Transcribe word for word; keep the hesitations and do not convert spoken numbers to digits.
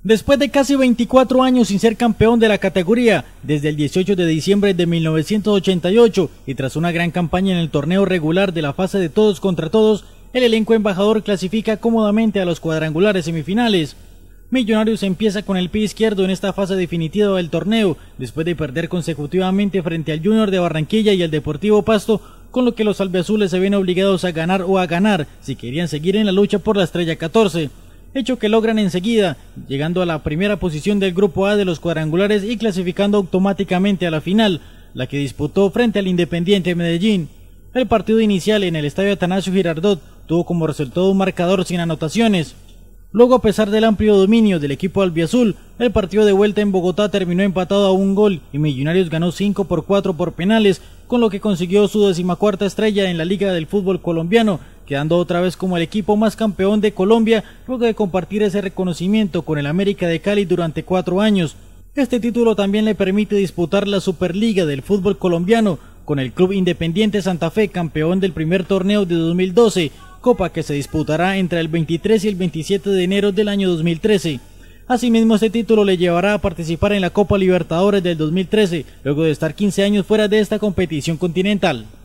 Después de casi veinticuatro años sin ser campeón de la categoría, desde el dieciocho de diciembre de mil novecientos ochenta y ocho, y tras una gran campaña en el torneo regular de la fase de todos contra todos, el elenco embajador clasifica cómodamente a los cuadrangulares semifinales. Millonarios empieza con el pie izquierdo en esta fase definitiva del torneo, después de perder consecutivamente frente al Junior de Barranquilla y el Deportivo Pasto, con lo que los albiazules se ven obligados a ganar o a ganar si querían seguir en la lucha por la estrella catorce. Hecho que logran enseguida, llegando a la primera posición del grupo A de los cuadrangulares y clasificando automáticamente a la final, la que disputó frente al Independiente Medellín. El partido inicial en el estadio Atanasio Girardot tuvo como resultado un marcador sin anotaciones. Luego, a pesar del amplio dominio del equipo albiazul, el partido de vuelta en Bogotá terminó empatado a un gol y Millonarios ganó cinco por cuatro por penales, con lo que consiguió su decimacuarta estrella en la Liga del Fútbol Colombiano, quedando otra vez como el equipo más campeón de Colombia luego de compartir ese reconocimiento con el América de Cali durante cuatro años. Este título también le permite disputar la Superliga del Fútbol Colombiano con el Club Independiente Santa Fe, campeón del primer torneo de dos mil doce, copa que se disputará entre el veintitrés y el veintisiete de enero del año dos mil trece. Asimismo, este título le llevará a participar en la Copa Libertadores del dos mil trece, luego de estar quince años fuera de esta competición continental.